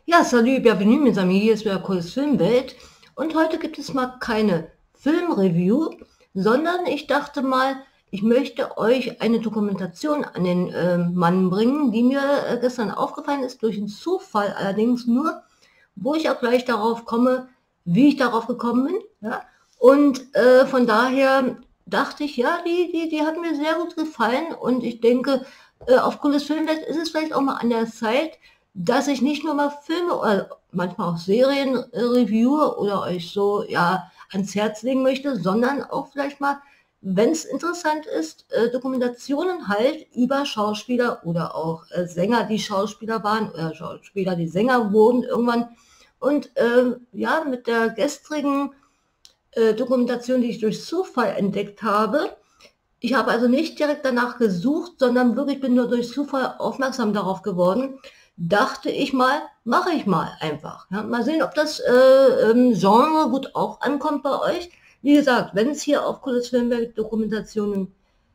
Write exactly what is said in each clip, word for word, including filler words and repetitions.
Ja, salut, bienvenue mes amis, hier ist wieder Kurs Filmwelt und heute gibt es mal keine Filmreview, sondern ich dachte mal, ich möchte euch eine Dokumentation an den äh, Mann bringen, die mir äh, gestern aufgefallen ist, durch einen Zufall allerdings nur, wo ich auch gleich darauf komme, wie ich darauf gekommen bin. Ja? Und äh, von daher dachte ich, ja, die, die, die hat mir sehr gut gefallen und ich denke, äh, auf Cooles Filmwelt ist es vielleicht auch mal an der Zeit, dass ich nicht nur mal Filme oder manchmal auch Serien äh, reviewe oder euch so ja ans Herz legen möchte, sondern auch vielleicht mal, wenn es interessant ist, äh, Dokumentationen halt über Schauspieler oder auch äh, Sänger, die Schauspieler waren oder Schauspieler, die Sänger wurden irgendwann. Und äh, ja, mit der gestrigen äh, Dokumentation, die ich durch Zufall entdeckt habe, ich habe also nicht direkt danach gesucht, sondern wirklich bin nur durch Zufall aufmerksam darauf geworden, dachte ich mal, mache ich mal einfach. Ja, mal sehen, ob das äh, ähm, Genre gut auch ankommt bei euch. Wie gesagt, wenn es hier auf Cooles Filmwelt Dokumentationen,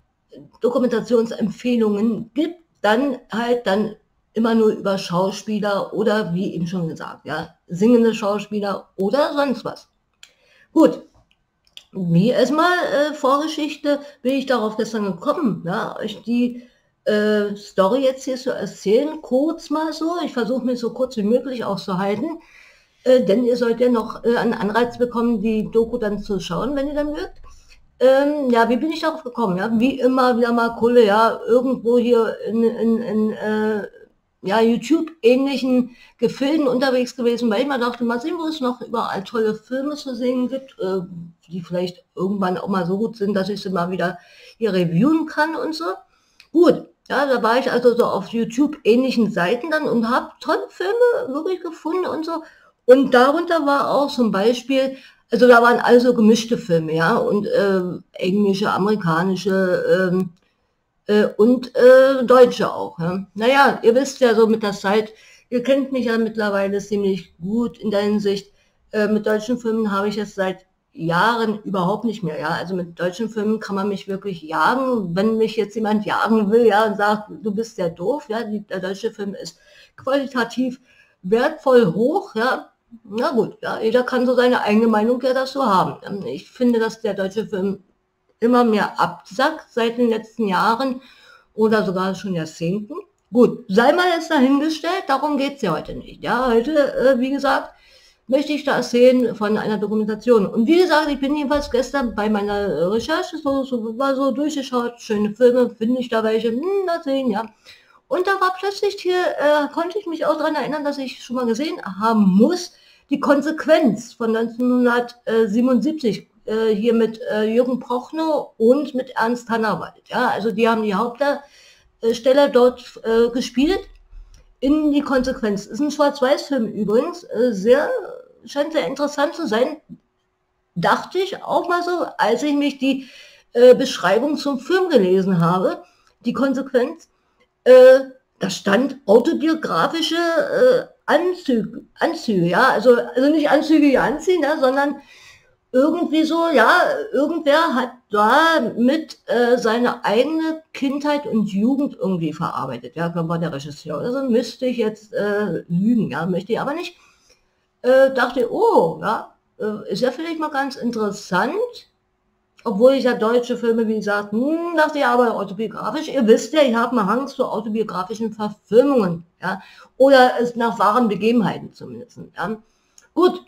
Dokumentationsempfehlungen gibt, dann halt dann immer nur über Schauspieler oder wie eben schon gesagt, ja, singende Schauspieler oder sonst was. Gut. Wie erstmal äh, Vorgeschichte bin ich darauf gestern gekommen, ja, euch die äh, Story jetzt hier zu erzählen, kurz mal so. Ich versuche mich so kurz wie möglich auszuhalten, äh, denn ihr sollt ja noch äh, einen Anreiz bekommen, die Doku dann zu schauen, wenn ihr dann mögt. Ähm, ja, wie bin ich darauf gekommen? Ja, wie immer wieder mal Kulle, ja, irgendwo hier in, in, in äh, ja, YouTube-ähnlichen Gefilden unterwegs gewesen, weil ich mal dachte, mal sehen, wo es noch überall tolle Filme zu sehen gibt, äh, die vielleicht irgendwann auch mal so gut sind, dass ich sie mal wieder hier reviewen kann und so. Gut, ja, da war ich also so auf YouTube-ähnlichen Seiten dann und habe tolle Filme wirklich gefunden und so. Und darunter war auch zum Beispiel, also da waren also gemischte Filme, ja, und äh, englische, amerikanische, ähm, äh, und äh, Deutsche auch. Ja. Naja, ihr wisst ja so mit der Zeit, ihr kennt mich ja mittlerweile ziemlich gut in der Hinsicht. Äh, mit deutschen Filmen habe ich es seit Jahren überhaupt nicht mehr. Ja, also mit deutschen Filmen kann man mich wirklich jagen. Wenn mich jetzt jemand jagen will, ja, und sagt, du bist ja doof, ja, die, der deutsche Film ist qualitativ wertvoll hoch, ja. Na gut, ja, jeder kann so seine eigene Meinung ja dazu haben. Ich finde, dass der deutsche Film immer mehr absackt seit den letzten Jahren oder sogar schon Jahrzehnten. Gut, sei mal jetzt dahingestellt, darum geht es ja heute nicht. Ja, heute, äh, wie gesagt, möchte ich da erzählen von einer Dokumentation. Und wie gesagt, ich bin jedenfalls gestern bei meiner Recherche so, so, war so durchgeschaut, schöne Filme, finde ich da welche, hm, mal sehen, ja. Und da war plötzlich hier, äh, konnte ich mich auch daran erinnern, dass ich schon mal gesehen haben muss, die Konsequenz von neunzehnhundertsiebenundsiebzig, äh, hier mit äh, Jürgen Prochnow und mit Ernst Hannawald. Ja, also die haben die Hauptdarsteller dort äh, gespielt in die Konsequenz. Ist ein Schwarz-Weiß-Film übrigens, äh, sehr, scheint sehr interessant zu sein, dachte ich auch mal so, als ich mich die äh, Beschreibung zum Film gelesen habe, die Konsequenz, äh, da stand autobiografische äh, Anzüge, Anzüge, ja, also, also nicht Anzüge, die anziehen, ja, sondern irgendwie so, ja, irgendwer hat da mit äh, seine eigene Kindheit und Jugend irgendwie verarbeitet. Ja, war der Regisseur. Also müsste ich jetzt äh, lügen, ja, möchte ich aber nicht. Äh, dachte, oh, ja, äh, ist ja vielleicht mal ganz interessant. Obwohl ich ja deutsche Filme, wie gesagt, hm, dachte ich aber autobiografisch. Ihr wisst ja, ich habe einen Hang zu autobiografischen Verfilmungen, ja, oder es nach wahren Begebenheiten zumindest. Ja. Gut.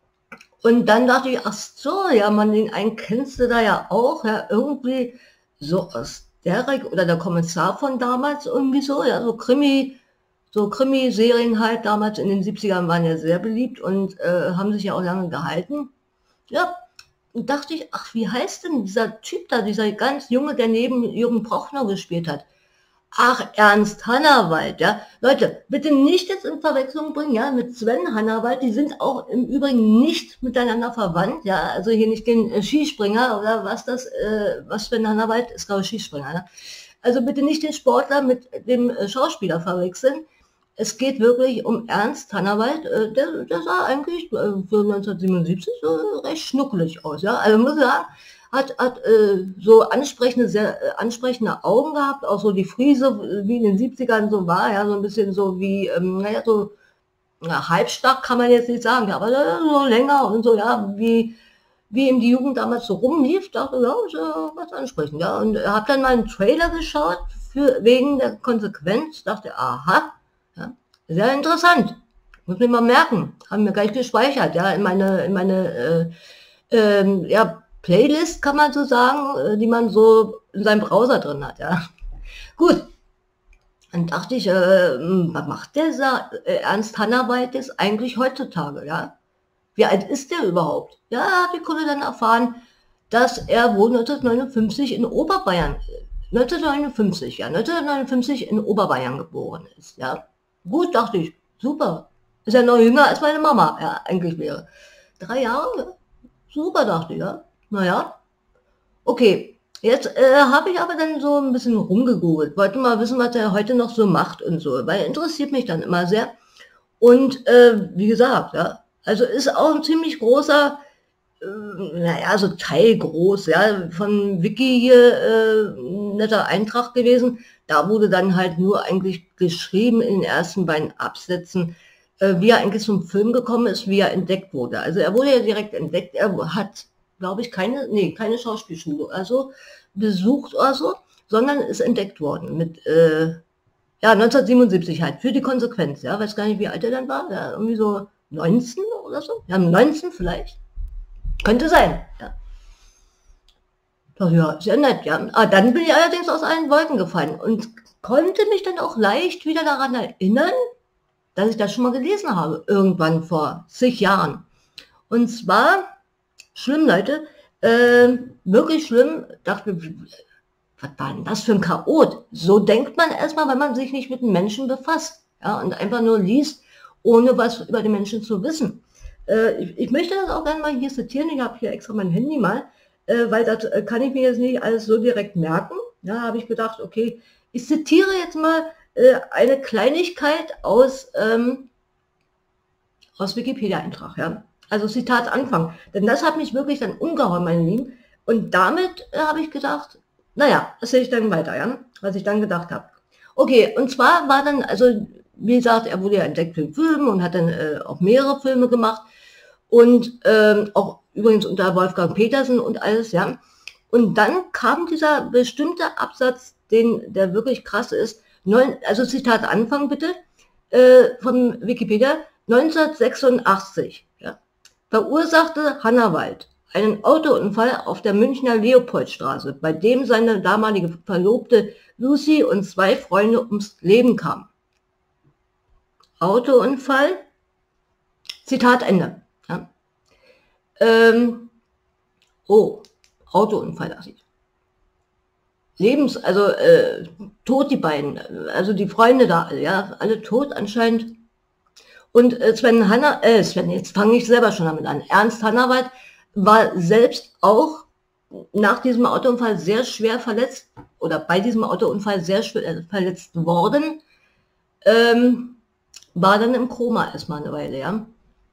Und dann dachte ich, ach so, ja, man, den einen kennst du da ja auch, ja, irgendwie so aus der Region, oder der Kommissar von damals irgendwie so, ja, so Krimi, so Krimi-Serien halt damals in den siebzigern waren ja sehr beliebt und äh, haben sich ja auch lange gehalten. Ja, und dachte ich, ach, wie heißt denn dieser Typ da, dieser ganz Junge, der neben Jürgen Prochnow gespielt hat? Ach, Ernst Hannawald, ja. Leute, bitte nicht jetzt in Verwechslung bringen, ja, mit Sven Hannawald. Die sind auch im Übrigen nicht miteinander verwandt, ja. Also hier nicht den äh, Skispringer oder was das, äh, was Sven Hannawald ist, glaube ich, Skispringer, ne? Also bitte nicht den Sportler mit dem äh, Schauspieler verwechseln. Es geht wirklich um Ernst Hannawald. Äh, der, der sah eigentlich äh, für neunzehnhundertsiebenundsiebzig so recht schnuckelig aus, ja. Also muss ich sagen, hat, hat äh, so ansprechende, sehr äh, ansprechende Augen gehabt, auch so die Frise, wie in den siebzigern so war, ja, so ein bisschen so wie, ähm, naja, so na, halbstark kann man jetzt nicht sagen, aber so länger und so, ja, wie, wie ihm die Jugend damals so rumlief, dachte ich, ja, ist ja was ansprechend, ja, und habe dann mal einen Trailer geschaut, für, wegen der Konsequenz, dachte, aha, ja, sehr interessant, muss mir mal merken, haben wir gleich gespeichert, ja, in meine, in meine, äh, äh, ja, Playlist, kann man so sagen, äh, die man so in seinem Browser drin hat, ja. Gut, dann dachte ich, äh, was macht der Sa äh, Ernst Hannawald jetzt eigentlich heutzutage, ja? Wie alt ist der überhaupt? Ja, habe ich konnte dann erfahren, dass er wohl neunzehnhundertneunundfünfzig in Oberbayern, neunzehnhundertneunundfünfzig, ja, neunzehnhundertneunundfünfzig in Oberbayern geboren ist, ja. Gut, dachte ich, super. Ist ja noch jünger als meine Mama, ja, eigentlich wäre. Drei Jahre, super, dachte ich, ja. Naja, okay. Jetzt äh, habe ich aber dann so ein bisschen rumgegoogelt, wollte mal wissen, was er heute noch so macht und so, weil interessiert mich dann immer sehr. Und äh, wie gesagt, ja, also ist auch ein ziemlich großer, äh, naja, so teilgroß, ja, von Wiki hier, äh, netter Eintrag gewesen. Da wurde dann halt nur eigentlich geschrieben in den ersten beiden Absätzen, äh, wie er eigentlich zum Film gekommen ist, wie er entdeckt wurde. Also er wurde ja direkt entdeckt, er hat, glaube ich, keine, nee, keine Schauspielschule, also besucht oder so, sondern ist entdeckt worden mit, äh, ja, neunzehnhundertsiebenundsiebzig halt, für die Konsequenz, ja, weiß gar nicht, wie alt er dann war, ja, irgendwie so neunzehn oder so, ja, neunzehn vielleicht, könnte sein, ja. Doch, ja, sehr nett, ja. Ah, dann bin ich allerdings aus allen Wolken gefallen und konnte mich dann auch leicht wieder daran erinnern, dass ich das schon mal gelesen habe, irgendwann vor zig Jahren. Und zwar, schlimm, Leute, äh, wirklich schlimm, dachte, was war denn das für ein Chaot? So denkt man erstmal, wenn man sich nicht mit den Menschen befasst, ja, und einfach nur liest, ohne was über die Menschen zu wissen. Äh, ich, ich möchte das auch gerne mal hier zitieren, ich habe hier extra mein Handy mal, äh, weil das äh, kann ich mir jetzt nicht alles so direkt merken. Ja, habe ich gedacht, okay, ich zitiere jetzt mal äh, eine Kleinigkeit aus, ähm, aus Wikipedia-Eintrag, ja. Also Zitat Anfang. Denn das hat mich wirklich dann umgehauen, meine Lieben. Und damit äh, habe ich gedacht, naja, das sehe ich dann weiter, ja, was ich dann gedacht habe. Okay, und zwar war dann, also wie gesagt, er wurde ja entdeckt für den Film und hat dann äh, auch mehrere Filme gemacht. Und ähm, auch übrigens unter Wolfgang Petersen und alles, ja. Und dann kam dieser bestimmte Absatz, den, der wirklich krass ist, neun, also Zitat Anfang bitte, äh, von Wikipedia, neunzehnhundertsechsundachtzig, ja, verursachte Hannawald einen Autounfall auf der Münchner Leopoldstraße, bei dem seine damalige Verlobte Lucy und zwei Freunde ums Leben kamen. Autounfall, Zitat Ende. Ja. Ähm, oh, Autounfall, das sieht. Lebens, also äh, tot die beiden, also die Freunde da, ja, alle tot anscheinend. Und äh, Sven Hanna, äh, Sven, jetzt fange ich selber schon damit an. Ernst Hannawald war selbst auch nach diesem Autounfall sehr schwer verletzt oder bei diesem Autounfall sehr schwer verletzt worden, ähm, war dann im Koma erstmal eine Weile, ja.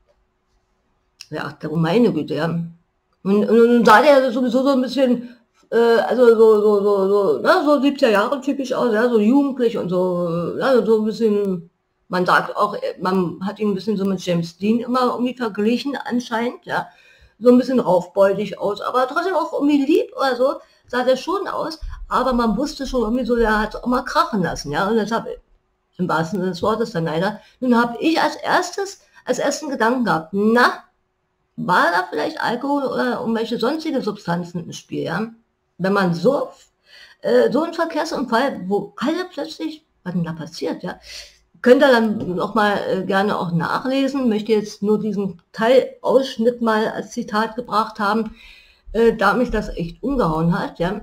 Ja, meine Güte, ja. Und, und, und sah der sowieso so ein bisschen, äh, also so, so, so, so, na, so siebziger Jahre typisch aus, ja, so jugendlich und so, ja, so ein bisschen, man sagt auch, man hat ihn ein bisschen so mit James Dean immer irgendwie verglichen anscheinend, ja. So ein bisschen raufbeultig aus, aber trotzdem auch irgendwie lieb oder so, sah der schon aus, aber man wusste schon irgendwie so, der hat es auch mal krachen lassen, ja, und deshalb, im wahrsten Sinne des Wortes dann leider, nun habe ich als erstes, als ersten Gedanken gehabt, na, war da vielleicht Alkohol oder irgendwelche sonstige Substanzen im Spiel, ja, wenn man so, äh, so einen Verkehrsunfall, wo alle plötzlich, was denn da passiert, ja, könnt ihr dann noch mal äh, gerne auch nachlesen, möchte jetzt nur diesen Teilausschnitt mal als Zitat gebracht haben, äh, da mich das echt umgehauen hat, ja.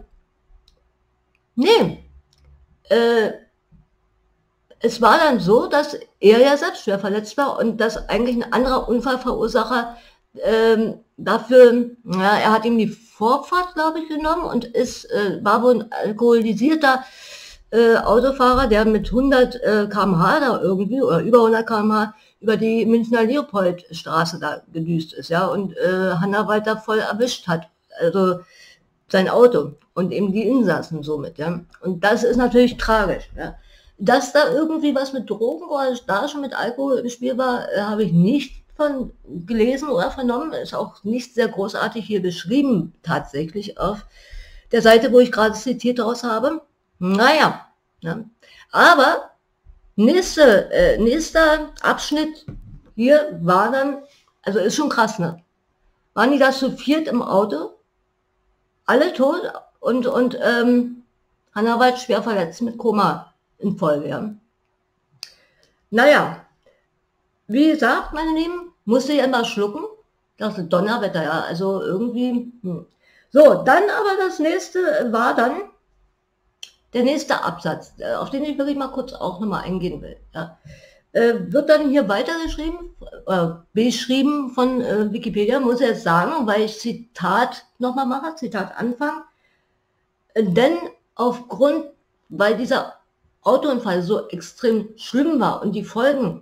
Nee, äh, es war dann so, dass er ja selbst schwer verletzt war und dass eigentlich ein anderer Unfallverursacher ähm, dafür, ja, er hat ihm die Vorfahrt, glaube ich, genommen und ist, äh, war wohl ein alkoholisierter Äh, Autofahrer, der mit hundert äh, Kilometer pro Stunde da irgendwie, oder über hundert Kilometer pro Stunde über die Münchner Leopoldstraße da gedüst ist, ja, und äh, Hannawald da voll erwischt hat, also sein Auto und eben die Insassen somit, ja, und das ist natürlich tragisch, ja. Dass da irgendwie was mit Drogen oder da schon mit Alkohol im Spiel war, äh, habe ich nicht von gelesen oder vernommen. Ist auch nicht sehr großartig hier beschrieben, tatsächlich auf der Seite, wo ich gerade zitiert daraus habe. Naja, ne? Aber nächste, äh, nächster Abschnitt hier war dann, also ist schon krass, ne? Waren die da zu viert im Auto, alle tot und, und ähm, Hannawald schwer verletzt mit Koma in Folge, ja. Naja, wie gesagt, meine Lieben, musste ich immer schlucken. Das ist Donnerwetter, ja, also irgendwie. Hm. So, dann aber das nächste war dann der nächste Absatz, auf den ich wirklich mal kurz auch nochmal eingehen will. Ja. Äh, wird dann hier weitergeschrieben, äh, beschrieben von äh, Wikipedia, muss ich jetzt sagen, weil ich Zitat nochmal mache, Zitat Anfang. Äh, denn aufgrund, weil dieser Autounfall so extrem schlimm war und die Folgen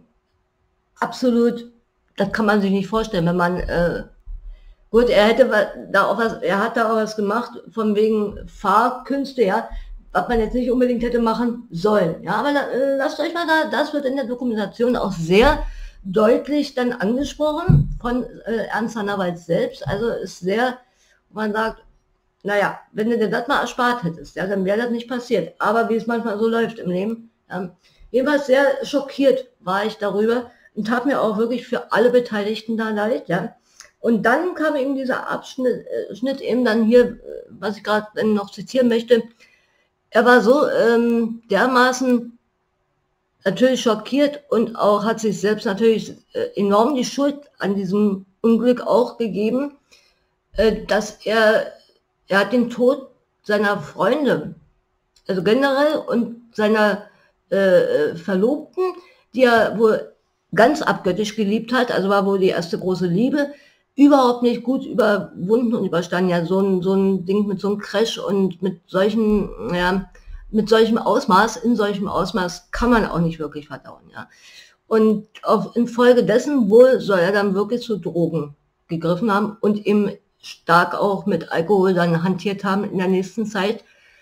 absolut, das kann man sich nicht vorstellen, wenn man, äh, gut, er hätte da auch was, er hat da auch was gemacht, von wegen Fahrkünste, ja, was man jetzt nicht unbedingt hätte machen sollen, ja, aber äh, lasst euch mal da, das wird in der Dokumentation auch sehr deutlich dann angesprochen von äh, Ernst Hannawald selbst, also ist sehr, man sagt, naja, wenn du dir das mal erspart hättest, ja, dann wäre das nicht passiert, aber wie es manchmal so läuft im Leben, ja, jedenfalls sehr schockiert war ich darüber, und tat mir auch wirklich für alle Beteiligten da leid, ja. Und dann kam eben dieser Abschnitt äh, Schnitt eben dann hier, was ich gerade noch zitieren möchte. Er war so ähm, dermaßen natürlich schockiert und auch hat sich selbst natürlich äh, enorm die Schuld an diesem Unglück auch gegeben, äh, dass er, er hat den Tod seiner Freunde, also generell, und seiner äh, Verlobten, die er wohl ganz abgöttisch geliebt hat, also war wohl die erste große Liebe, überhaupt nicht gut überwunden und überstanden. Ja, so ein, so ein Ding mit so einem Crash und mit solchen, ja, mit solchem Ausmaß, in solchem Ausmaß kann man auch nicht wirklich verdauen, ja. Und auf, infolgedessen wohl soll er dann wirklich zu Drogen gegriffen haben und eben stark auch mit Alkohol dann hantiert haben in der nächsten Zeit.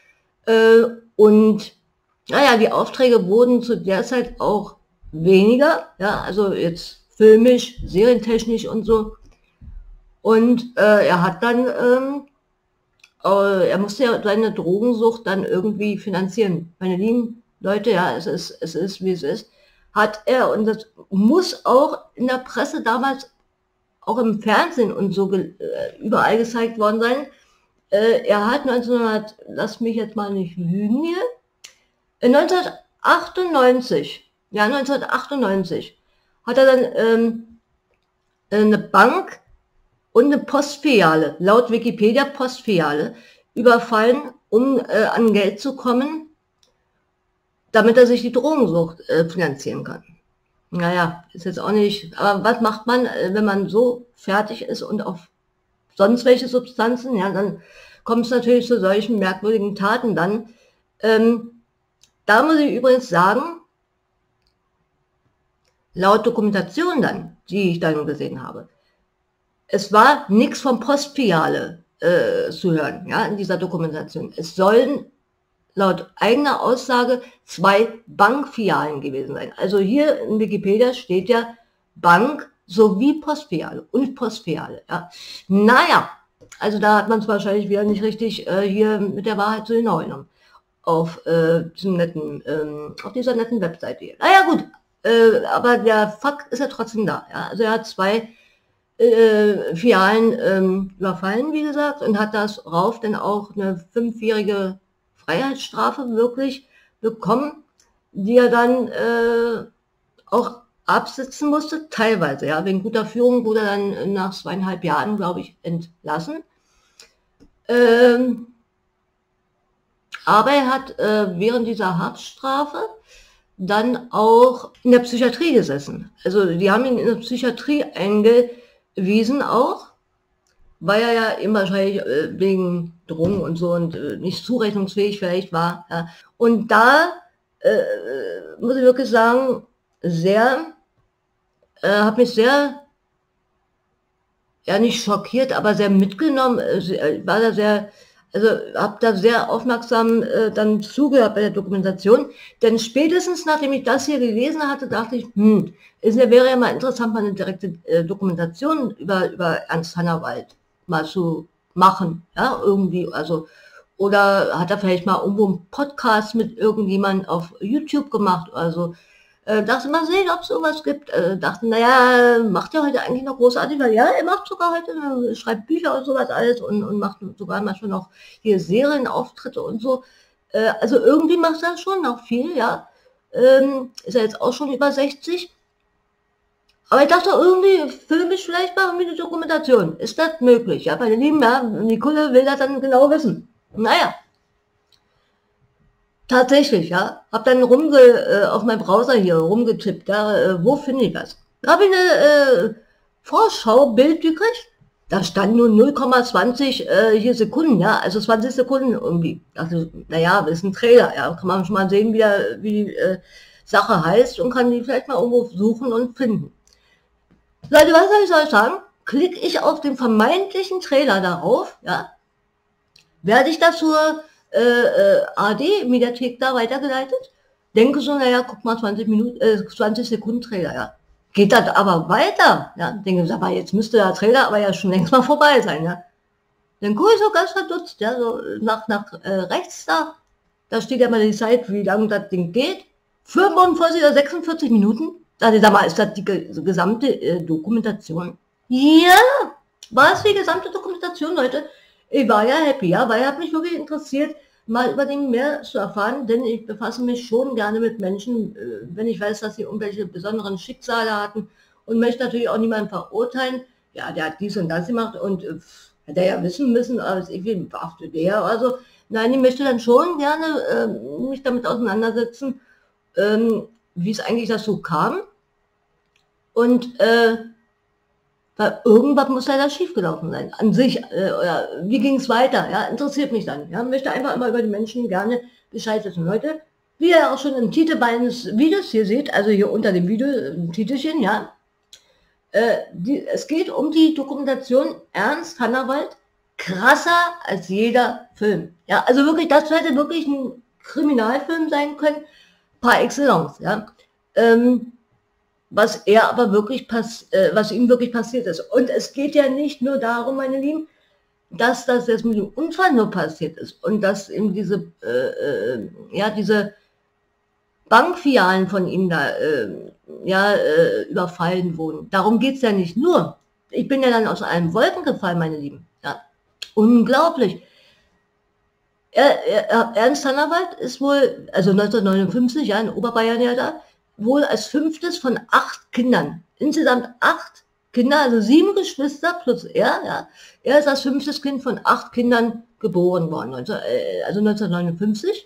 Äh, und naja, die Aufträge wurden zu der Zeit auch weniger, ja, also jetzt filmisch, serientechnisch und so. Und äh, er hat dann, ähm, äh, er musste ja seine Drogensucht dann irgendwie finanzieren. Meine lieben Leute, ja, es ist, es ist, wie es ist, hat er, und das muss auch in der Presse damals, auch im Fernsehen und so ge äh, überall gezeigt worden sein, äh, er hat neunzehnhundert, lass mich jetzt mal nicht lügen hier, neunzehnhundertachtundneunzig, ja, neunzehnhundertachtundneunzig hat er dann ähm, eine Bank und eine Postfiliale, laut Wikipedia Postfiliale, überfallen, um äh, an Geld zu kommen, damit er sich die Drogensucht äh, finanzieren kann. Naja, ist jetzt auch nicht, aber was macht man, äh, wenn man so fertig ist und auf sonst welche Substanzen, ja, dann kommt es natürlich zu solchen merkwürdigen Taten dann. Ähm, da muss ich übrigens sagen, laut Dokumentation dann, die ich dann gesehen habe, es war nichts von Postfiliale äh, zu hören, ja, in dieser Dokumentation. Es sollen laut eigener Aussage zwei Bankfilialen gewesen sein. Also hier in Wikipedia steht ja Bank sowie Postfiliale und Postfiliale, ja. Naja, also da hat man es wahrscheinlich wieder nicht richtig äh, hier mit der Wahrheit zu hingenommen. Auf, äh, diesem netten, ähm, auf dieser netten Webseite hier. Naja gut, äh, aber der Fakt ist ja trotzdem da. Ja? Also er hat zwei äh, Filialen ähm, überfallen, wie gesagt, und hat das rauf dann auch eine fünfjährige Freiheitsstrafe wirklich bekommen, die er dann äh, auch absitzen musste, teilweise, ja, wegen guter Führung wurde er dann nach zweieinhalb Jahren, glaube ich, entlassen. Ähm, aber er hat äh, während dieser Haftstrafe dann auch in der Psychiatrie gesessen. Also die haben ihn in der Psychiatrie eingewiesen auch, weil er ja eben wahrscheinlich äh, wegen Drogen und so und äh, nicht zurechnungsfähig vielleicht war. Ja. Und da äh, muss ich wirklich sagen, sehr, äh, hat mich sehr, ja nicht schockiert, aber sehr mitgenommen, äh, war da sehr, Also habe da sehr aufmerksam äh, dann zugehört bei der Dokumentation, denn spätestens nachdem ich das hier gelesen hatte, dachte ich, hm, es wäre ja mal interessant, mal eine direkte äh, Dokumentation über, über Ernst Hannawald mal zu machen, ja, irgendwie, also, oder hat er vielleicht mal irgendwo einen Podcast mit irgendjemand auf YouTube gemacht, also, äh, dachte mal sehen, ob es sowas gibt. Äh, dachte, naja, macht er heute eigentlich noch großartig, weil ja, er macht sogar heute, äh, schreibt Bücher und sowas alles und, und macht sogar manchmal noch hier Serienauftritte und so. Äh, also irgendwie macht er schon noch viel, ja. Ähm, ist er jetzt auch schon über sechzig. Aber ich dachte irgendwie, filme ich vielleicht mal irgendwie eine Dokumentation. Ist das möglich? Ja, meine Lieben, ja, Nicole will das dann genau wissen. Naja. Tatsächlich, ja. Hab dann rumge, äh, auf meinem Browser hier rumgetippt, ja, äh, wo finde ich das? Da habe ich eine äh, Vorschau-Bild gekriegt. Da stand nur null Komma zwanzig äh, hier Sekunden, ja, also zwanzig Sekunden irgendwie. Dachte, naja, das ist ein Trailer, ja, kann man schon mal sehen, wie, der, wie die äh, Sache heißt und kann die vielleicht mal irgendwo suchen und finden. Leute, was soll ich euch sagen? Klicke ich auf den vermeintlichen Trailer darauf, ja, werde ich das zur äh, äh, A D-Mediathek da weitergeleitet, denke so, naja, guck mal, zwanzig Minuten, äh, zwanzig Sekunden Trailer, ja. Geht das aber weiter, ja, denke ich, aber jetzt müsste der Trailer aber ja schon längst mal vorbei sein, ja. Dann gucke ich so ganz verdutzt, ja, so nach, nach äh, rechts da, da steht ja mal die Zeit, wie lange das Ding geht, fünfundvierzig oder sechsundvierzig Minuten, da sag mal, ist das die gesamte äh, Dokumentation? Ja, war es die gesamte Dokumentation, Leute? Ich war ja happy, ja, weil er hat mich wirklich interessiert, mal über den mehr zu erfahren, denn ich befasse mich schon gerne mit Menschen, wenn ich weiß, dass sie irgendwelche besonderen Schicksale hatten und möchte natürlich auch niemanden verurteilen. Ja, der hat dies und das gemacht und äh, hätte er ja wissen müssen, als ich ihn beachte der. Also, nein, ich möchte dann schon gerne äh, mich damit auseinandersetzen, ähm, wie es eigentlich dazu kam. Und äh, weil irgendwas muss leider schiefgelaufen sein, an sich, äh, oder wie ging es weiter, ja, interessiert mich dann, ja, möchte einfach immer über die Menschen gerne Bescheid wissen. Leute, wie ihr auch schon im Titel meines Videos hier seht, also hier unter dem Video, ein Titelchen, ja, äh, die, es geht um die Dokumentation Ernst Hannawald, krasser als jeder Film, ja, also wirklich, das hätte wirklich ein Kriminalfilm sein können, par excellence, ja, ähm, was er aber wirklich pass äh, was ihm wirklich passiert ist. Und es geht ja nicht nur darum, meine Lieben, dass das jetzt mit dem Unfall nur passiert ist und dass eben diese, äh, äh, ja, diese Bankfilialen von ihm da äh, ja, äh, überfallen wurden. Darum geht es ja nicht nur. Ich bin ja dann aus allen Wolken gefallen, meine Lieben. Ja. Unglaublich. Er, er, Ernst Hannawald ist wohl, also neunzehnhundertneunundfünfzig, ja, in Oberbayern ja da, wohl als fünftes von acht Kindern. Insgesamt acht Kinder, also sieben Geschwister plus er, ja. Er ist als fünftes Kind von acht Kindern geboren worden, also neunzehnhundertneunundfünfzig.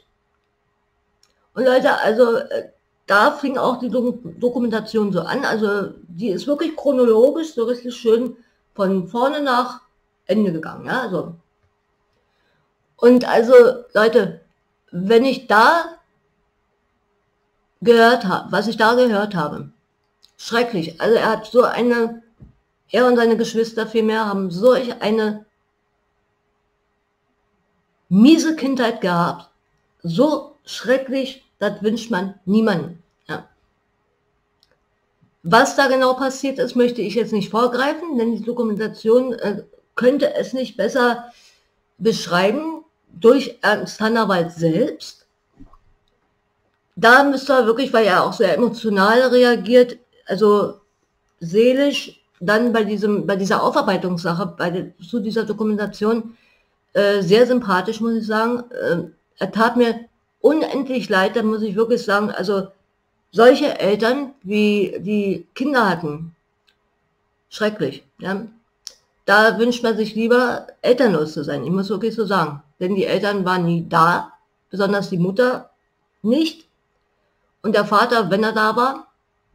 Und Leute, also da fing auch die Dokumentation so an, also die ist wirklich chronologisch so richtig schön von vorne nach Ende gegangen, ja, also. Und also, Leute, wenn ich da gehört habe, was ich da gehört habe, schrecklich. Also er hat so eine, er und seine Geschwister vielmehr haben solch eine miese Kindheit gehabt. So schrecklich, das wünscht man niemandem. Ja. Was da genau passiert ist, möchte ich jetzt nicht vorgreifen, denn die Dokumentation äh, könnte es nicht besser beschreiben durch Ernst Hannawald selbst. Da müsste er wirklich, weil er auch sehr emotional reagiert, also seelisch, dann bei diesem, bei dieser Aufarbeitungssache, bei der, zu dieser Dokumentation, äh, sehr sympathisch, muss ich sagen. Äh, er tat mir unendlich leid, da muss ich wirklich sagen, also solche Eltern, wie die Kinder hatten, schrecklich, ja. Da wünscht man sich lieber, elternlos zu sein, ich muss wirklich so sagen. Denn die Eltern waren nie da, besonders die Mutter nicht. Und der Vater, wenn er da war,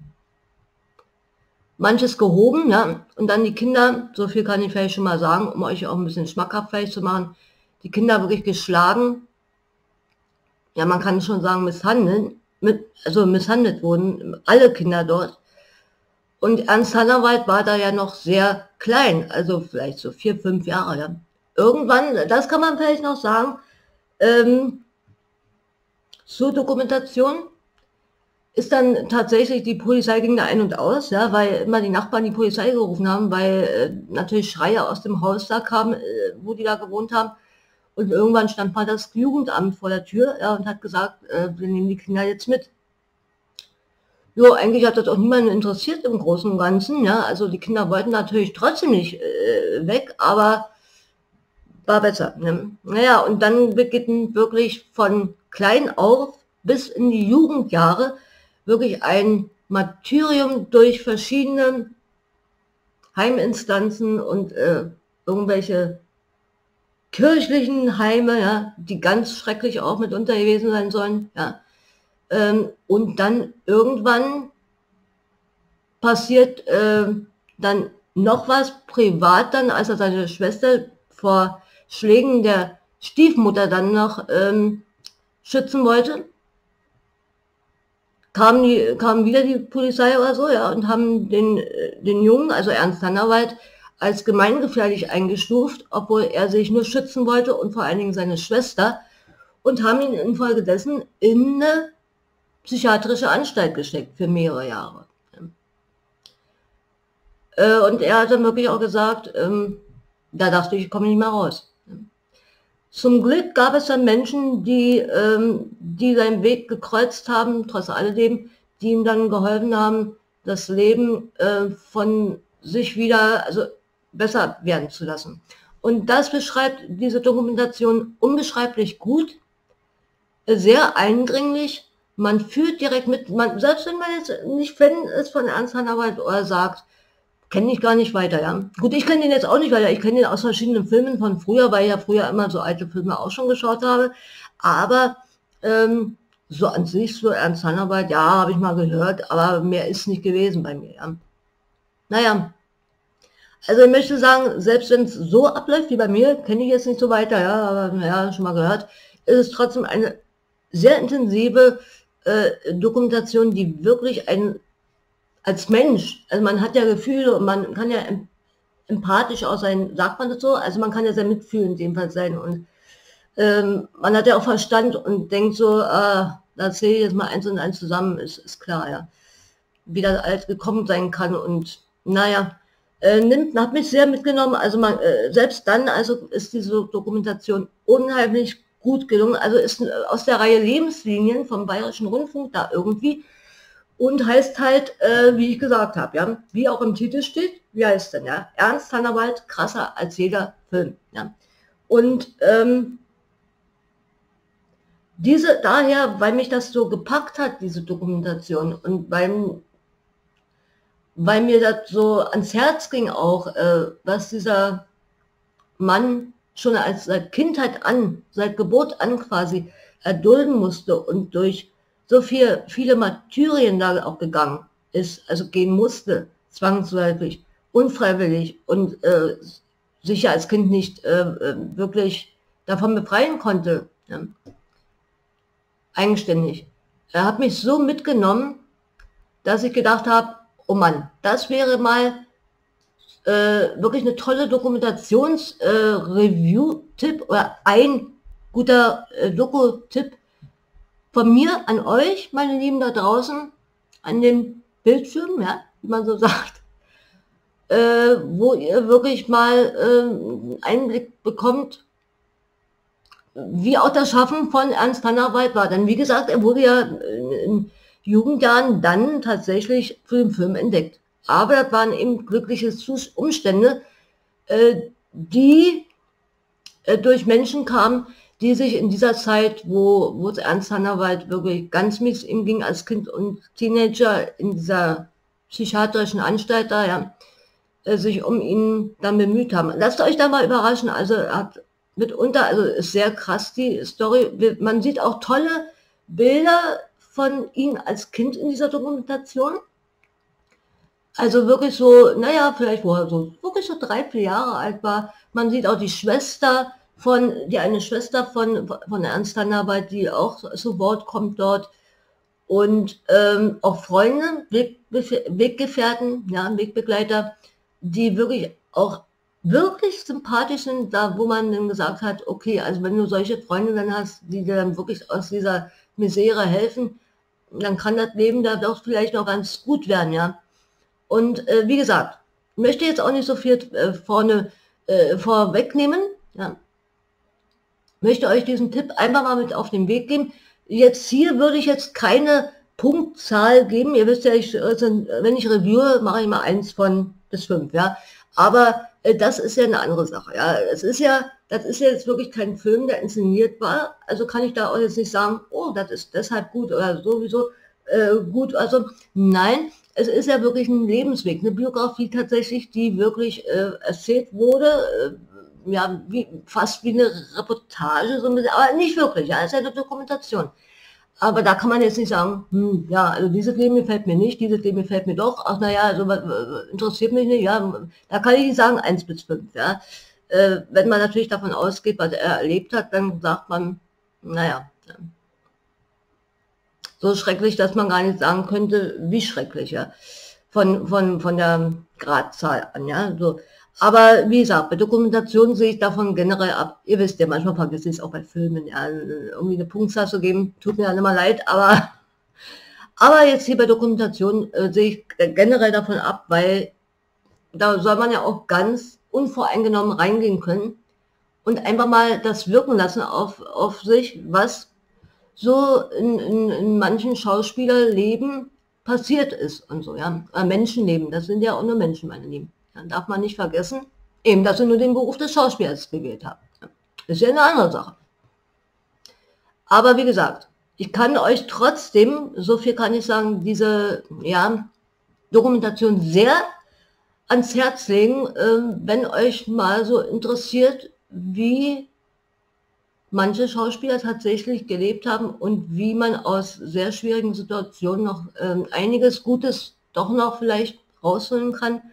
manches gehoben, ja, und dann die Kinder, so viel kann ich vielleicht schon mal sagen, um euch auch ein bisschen schmackhaft vielleicht zu machen, die Kinder wirklich geschlagen, ja, man kann schon sagen misshandeln, mit, also misshandelt wurden, alle Kinder dort. Und Ernst Hannawald war da ja noch sehr klein, also vielleicht so vier, fünf Jahre, ja. irgendwann, das kann man vielleicht noch sagen, ähm, zur Dokumentation ist dann tatsächlich, die Polizei ging da ein und aus, ja, weil immer die Nachbarn die Polizei gerufen haben, weil äh, natürlich Schreie aus dem Haus da kamen, äh, wo die da gewohnt haben. Und irgendwann stand mal das Jugendamt vor der Tür, ja, und hat gesagt, äh, wir nehmen die Kinder jetzt mit. Jo, eigentlich hat das auch niemanden interessiert im Großen und Ganzen, ja, also die Kinder wollten natürlich trotzdem nicht äh, weg, aber war besser. Ne? Naja, und dann beginnt wirklich von klein auf bis in die Jugendjahre wirklich ein Martyrium durch verschiedene Heiminstanzen und äh, irgendwelche kirchlichen Heime, ja, die ganz schrecklich auch mitunter gewesen sein sollen. Ja. Ähm, und dann irgendwann passiert äh, dann noch was privat dann, als er seine Schwester vor Schlägen der Stiefmutter dann noch ähm, schützen wollte. Kam, die, kam wieder die Polizei oder so, ja, und haben den, den Jungen, also Ernst Hannawald, als gemeingefährlich eingestuft, obwohl er sich nur schützen wollte und vor allen Dingen seine Schwester, und haben ihn infolgedessen in eine psychiatrische Anstalt gesteckt für mehrere Jahre. Äh, und er hat dann wirklich auch gesagt, ähm, da dachte ich, ich komme nicht mehr raus. Zum Glück gab es dann Menschen, die, ähm, die seinen Weg gekreuzt haben, trotz alledem, die ihm dann geholfen haben, das Leben äh, von sich wieder, also besser werden zu lassen. Und das beschreibt diese Dokumentation unbeschreiblich gut, sehr eindringlich. Man fühlt direkt mit, man, selbst wenn man jetzt nicht Fan ist von Ernst Hannawald oder sagt, kenne ich gar nicht weiter, ja. Gut, ich kenne den jetzt auch nicht weiter, ich kenne den aus verschiedenen Filmen von früher, weil ich ja früher immer so alte Filme auch schon geschaut habe, aber ähm, so an sich, so Ernst Hannawald, ja, habe ich mal gehört, aber mehr ist nicht gewesen bei mir, ja. Naja, also ich möchte sagen, selbst wenn es so abläuft wie bei mir, kenne ich jetzt nicht so weiter, ja, aber naja, schon mal gehört, ist es trotzdem eine sehr intensive äh, Dokumentation, die wirklich ein als Mensch, also man hat ja Gefühle und man kann ja empathisch auch sein, sagt man das so, also man kann ja sehr mitfühlend jedenfalls sein und ähm, man hat ja auch Verstand und denkt so, äh, da zähle ich jetzt mal eins und eins zusammen, ist, ist klar, ja, wie das alles gekommen sein kann und naja, äh, nimmt, hat mich sehr mitgenommen, also man, äh, selbst dann, also ist diese Dokumentation unheimlich gut gelungen, also ist äh, aus der Reihe Lebenslinien vom Bayerischen Rundfunk da irgendwie. Und heißt halt, äh, wie ich gesagt habe, ja, wie auch im Titel steht, wie heißt denn, ja, Ernst Hannawald, krasser als jeder Film, ja. Und ähm, diese, daher, weil mich das so gepackt hat, diese Dokumentation, und weil, weil mir das so ans Herz ging auch, äh, was dieser Mann schon als seit Kindheit an, seit Geburt an quasi erdulden musste und durch so viel, viele Martyrien da auch gegangen ist, also gehen musste, zwangsläufig, unfreiwillig und äh, sich ja als Kind nicht äh, wirklich davon befreien konnte, ja, eigenständig. Er hat mich so mitgenommen, dass ich gedacht habe, oh Mann, das wäre mal äh, wirklich eine tolle Dokumentations-Review-Tipp äh, oder ein guter äh, Doku-Tipp von mir an euch, meine Lieben da draußen, an den Bildschirmen, ja, wie man so sagt, äh, wo ihr wirklich mal äh, Einblick bekommt, wie auch das Schaffen von Ernst Hannawald war. Denn wie gesagt, er wurde ja in Jugendjahren dann tatsächlich für den Film entdeckt. Aber das waren eben glückliche Umstände, äh, die äh, durch Menschen kamen, die sich in dieser Zeit, wo, wo es Ernst Hannawald wirklich ganz mies ihm ging als Kind und Teenager in dieser psychiatrischen Anstalt da, ja, äh, sich um ihn dann bemüht haben. Lasst euch da mal überraschen, also er hat mitunter, also ist sehr krass die Story, man sieht auch tolle Bilder von ihm als Kind in dieser Dokumentation. Also wirklich so, naja, vielleicht wo er so wirklich so drei, vier Jahre alt war. Man sieht auch die Schwester von, die eine Schwester von, von Ernst Hannawald, die auch zu Wort kommt dort. Und ähm, auch Freunde, Weg, Weggefährten, ja, Wegbegleiter, die wirklich auch wirklich sympathisch sind, da wo man dann gesagt hat, okay, also wenn du solche Freunde dann hast, die dir dann wirklich aus dieser Misere helfen, dann kann das Leben da doch vielleicht noch ganz gut werden, ja. Und äh, wie gesagt, ich möchte jetzt auch nicht so viel äh, vorne äh, vorwegnehmen, ja. Möchte euch diesen Tipp einfach mal mit auf den Weg geben. Jetzt hier würde ich jetzt keine Punktzahl geben. Ihr wisst ja, ich, also, wenn ich reviewe, mache ich mal eins von bis fünf, ja. Aber äh, das ist ja eine andere Sache, ja. Es ist ja, das ist ja jetzt wirklich kein Film, der inszeniert war. Also kann ich da auch jetzt nicht sagen, oh, das ist deshalb gut oder sowieso äh, gut. Also nein, es ist ja wirklich ein Lebensweg, eine Biografie tatsächlich, die wirklich äh, erzählt wurde. Äh, ja, wie, fast wie eine Reportage, so ein bisschen, aber nicht wirklich, ja, es ist ja eine Dokumentation. Aber da kann man jetzt nicht sagen, hm, ja, also dieses Leben gefällt mir nicht, dieses Leben gefällt mir doch, ach naja, also äh, interessiert mich nicht, ja, da kann ich nicht sagen eins bis fünf, ja. Äh, wenn man natürlich davon ausgeht, was er erlebt hat, dann sagt man, naja, so schrecklich, dass man gar nicht sagen könnte, wie schrecklich, ja, von, von, von der Gradzahl an, ja, so. Aber wie gesagt, bei Dokumentationen sehe ich davon generell ab. Ihr wisst ja, manchmal vergesse ich es auch bei Filmen, ja, irgendwie eine Punktzahl zu geben, tut mir dann immer leid, aber, aber jetzt hier bei Dokumentationen äh, sehe ich generell davon ab, weil da soll man ja auch ganz unvoreingenommen reingehen können und einfach mal das wirken lassen auf, auf sich, was so in, in, in manchen Schauspielerleben passiert ist und so, ja. Menschenleben, das sind ja auch nur Menschen, meine Lieben. Dann darf man nicht vergessen, eben, dass sie nur den Beruf des Schauspielers gewählt haben. Das ist ja eine andere Sache. Aber wie gesagt, ich kann euch trotzdem, so viel kann ich sagen, diese ja, Dokumentation sehr ans Herz legen, äh, wenn euch mal so interessiert, wie manche Schauspieler tatsächlich gelebt haben und wie man aus sehr schwierigen Situationen noch äh, einiges Gutes doch noch vielleicht rausholen kann.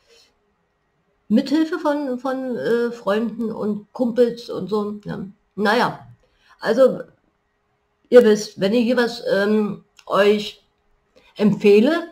Mithilfe von, von äh, Freunden und Kumpels und so. Ja. Naja, also ihr wisst, wenn ich hier was ähm, euch empfehle,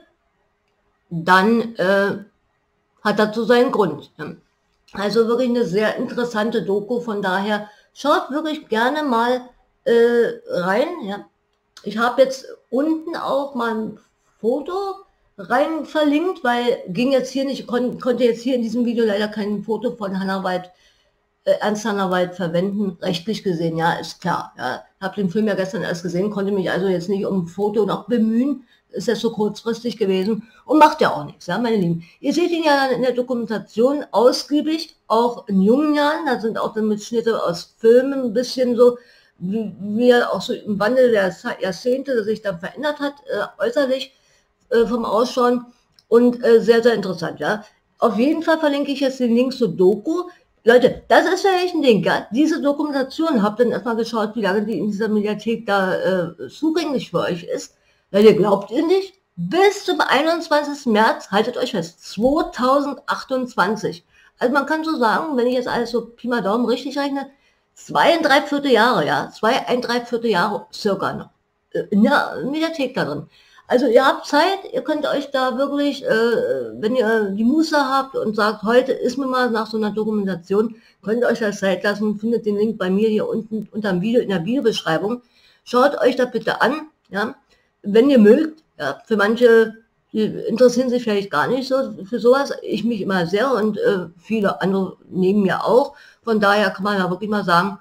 dann äh, hat dazu seinen Grund. Ja. Also wirklich eine sehr interessante Doku, von daher schaut wirklich gerne mal äh, rein. Ja. Ich habe jetzt unten auch mal ein Foto rein verlinkt, weil ging jetzt hier nicht, kon, konnte jetzt hier in diesem Video leider kein Foto von Hannawald, äh, Ernst Hannawald verwenden, rechtlich gesehen, ja, ist klar. Ja. Habe den Film ja gestern erst gesehen, konnte mich also jetzt nicht um ein Foto noch bemühen, ist ja so kurzfristig gewesen und macht ja auch nichts, ja, meine Lieben. Ihr seht ihn ja dann in der Dokumentation ausgiebig, auch in jungen Jahren, da sind auch dann Mitschnitte aus Filmen ein bisschen so, wie, wie er auch so im Wandel der Jahrzehnte sich dann verändert hat, äh, äußerlich, vom Ausschauen und äh, sehr, sehr interessant, ja. Auf jeden Fall verlinke ich jetzt den Link zur Doku. Leute, das ist ja echt ein Ding, ja. Diese Dokumentation, habt dann erstmal geschaut, wie lange die in dieser Mediathek da äh, zugänglich für euch ist. Leute, glaubt ihr nicht? Bis zum einundzwanzigsten März, haltet euch fest, zweitausendachtundzwanzig. Also man kann so sagen, wenn ich jetzt alles so Pi mal Daumen richtig rechne, zweieinhalb Viertel Jahre, ja, zweieinhalb Viertel Jahre circa noch äh, in der Mediathek da drin. Also ihr habt Zeit, ihr könnt euch da wirklich, äh, wenn ihr die Muße habt und sagt, heute ist mir mal nach so einer Dokumentation, könnt ihr euch das Zeit lassen, findet den Link bei mir hier unten unter dem Video, in der Videobeschreibung. Schaut euch das bitte an, ja, wenn ihr mögt. Ja, für manche, die interessieren sich vielleicht gar nicht so für sowas, ich mich immer sehr und äh, viele andere neben mir auch. Von daher kann man ja wirklich mal sagen,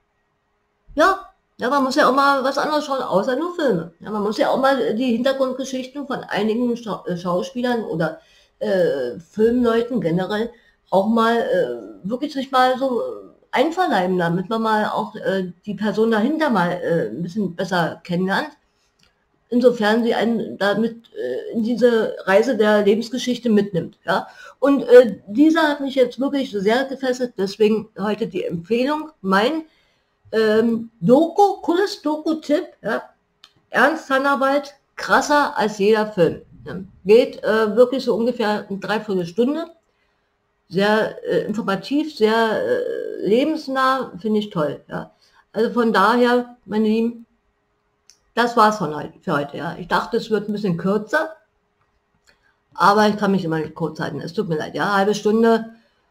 ja, Ja, man muss ja auch mal was anderes schauen, außer nur Filme. Ja, man muss ja auch mal die Hintergrundgeschichten von einigen Schau äh, Schauspielern oder äh, Filmleuten generell auch mal äh, wirklich sich mal so einverleiben, damit man mal auch äh, die Person dahinter mal äh, ein bisschen besser kennenlernt. Insofern sie einen damit äh, in diese Reise der Lebensgeschichte mitnimmt. Ja? Und äh, dieser hat mich jetzt wirklich sehr gefesselt, deswegen heute die Empfehlung, mein Ähm, Doku, cooles Doku-Tipp, ja. Ernst Hannawald, krasser als jeder Film. Ja. Geht äh, wirklich so ungefähr eine Dreiviertelstunde. Sehr äh, informativ, sehr äh, lebensnah, finde ich toll. Ja. Also von daher, meine Lieben, das war's von heute, für heute. Ja. Ich dachte, es wird ein bisschen kürzer, aber ich kann mich immer nicht kurz halten. Es tut mir leid, ja, halbe Stunde.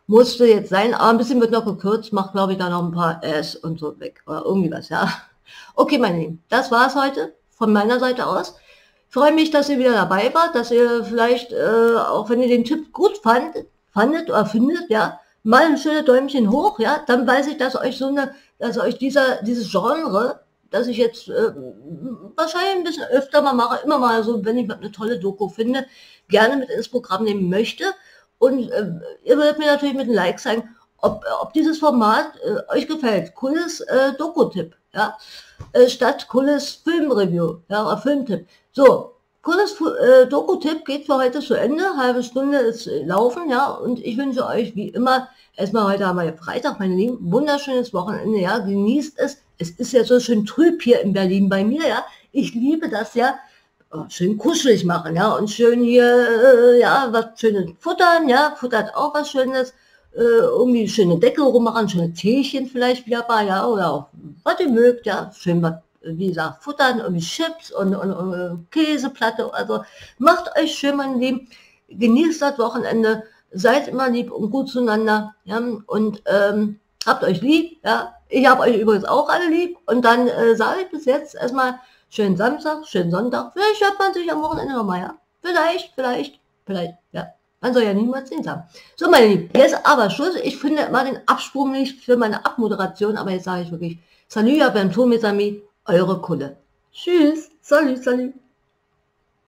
musste jetzt sein, aber ein bisschen wird noch gekürzt, macht glaube ich da noch ein paar S und so weg oder irgendwie was, ja. Okay, meine Lieben, das war's heute von meiner Seite aus. Ich freue mich, dass ihr wieder dabei wart, dass ihr vielleicht, äh, auch wenn ihr den Tipp gut fandet, fandet oder findet, ja, mal ein schönes Däumchen hoch, ja, dann weiß ich, dass euch so eine, dass euch dieser, dieses Genre, dass ich jetzt äh, wahrscheinlich ein bisschen öfter mal mache, immer mal so, wenn ich eine tolle Doku finde, gerne mit ins Programm nehmen möchte. Und äh, ihr würdet mir natürlich mit einem Like sagen, ob, ob dieses Format äh, euch gefällt. Cooles äh, Doku-Tipp, ja, äh, statt cooles Filmreview, ja, oder Filmtipp. So, cooles äh, Doku-Tipp geht für heute zu Ende. Halbe Stunde ist äh, laufen, ja, und ich wünsche euch wie immer, erstmal heute haben wir ja Freitag, meine Lieben, wunderschönes Wochenende, ja, genießt es. Es ist ja so schön trüb hier in Berlin bei mir, ja. Ich liebe das ja. Oh, schön kuschelig machen, ja, und schön hier, äh, ja, was Schönes futtern, ja, futtert auch was Schönes, äh, irgendwie schöne Decke rummachen, schöne Teechen vielleicht wieder bei, ja, oder auch, was ihr mögt, ja, schön was, wie gesagt, futtern, irgendwie Chips und, und, und Käseplatte, also macht euch schön, mein Lieben, genießt das Wochenende, seid immer lieb und gut zueinander, ja, und ähm, habt euch lieb, ja, ich habe euch übrigens auch alle lieb, und dann äh, sage ich bis jetzt erstmal, schönen Samstag, schönen Sonntag. Vielleicht hört man sich am Wochenende nochmal, ja? Vielleicht, vielleicht, vielleicht, ja. Man soll ja niemals sehen sagen. So, meine Lieben, jetzt aber Schluss. Ich finde immer den Absprung nicht für meine Abmoderation, aber jetzt sage ich wirklich, salut, à bientôt, mes amis, eure Kulle. Tschüss, salut, salut.